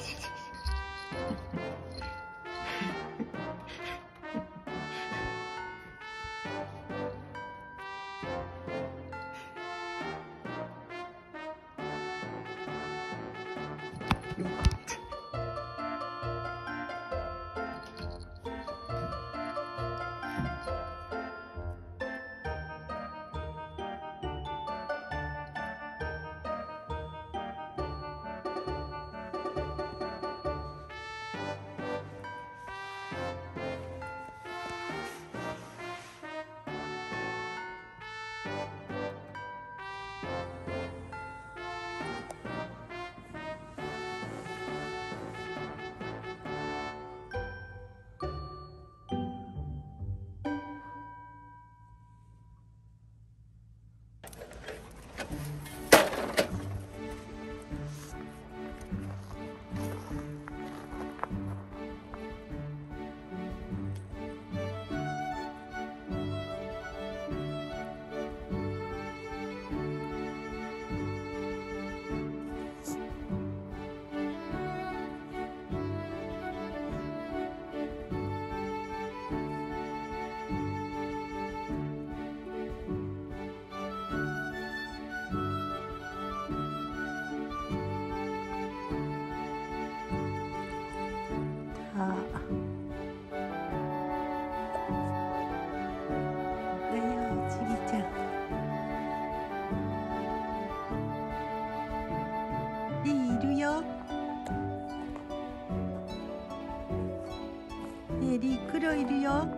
リー、黒いるよ。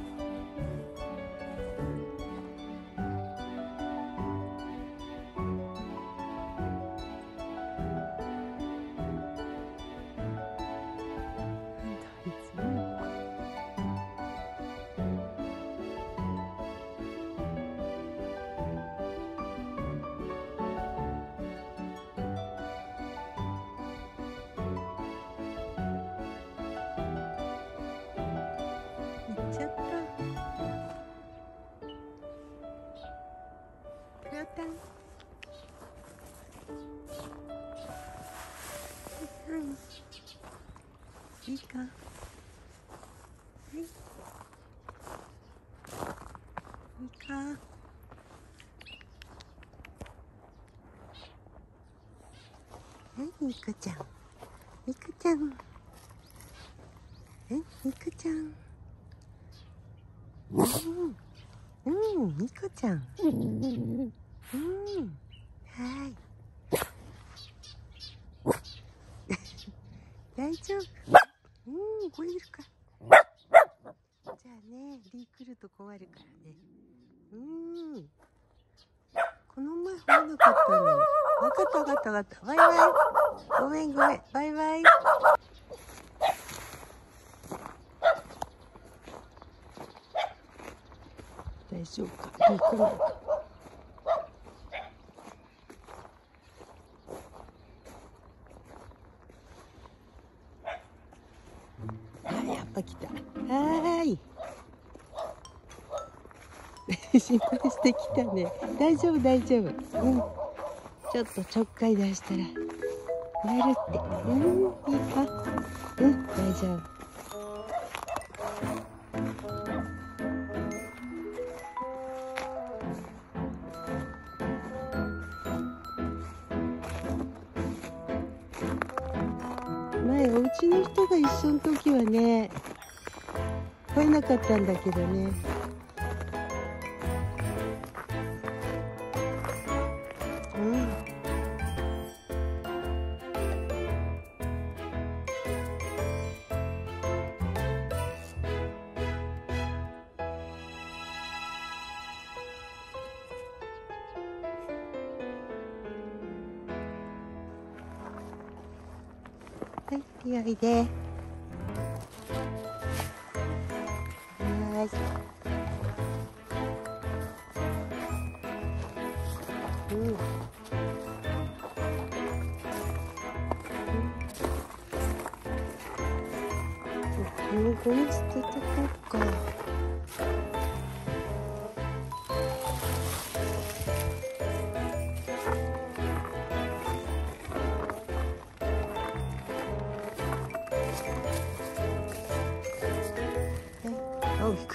ちょっとプラタン、いいか、はい、いいか、はい、ミクちゃん、ミクちゃん、ミクちゃん、ミコちゃん。はい。大丈夫。吠えるか。じゃあね、リー来ると困るからね。この前吠えなかったのに。わかったわかったわかった。バイバイ。ごめんごめん。バイバイ。大丈夫か。リー来るのか。やっぱ来た。はーい。心配してきたね。大丈夫大丈夫。ちょっとちょっかい出したら吠えるって。いいか。大丈夫。前お家の人が一緒の時はね吠えなかったんだけどね。はい、リーおいで。はい。ゴミ捨てとこうか。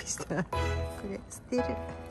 くした。これ捨てる。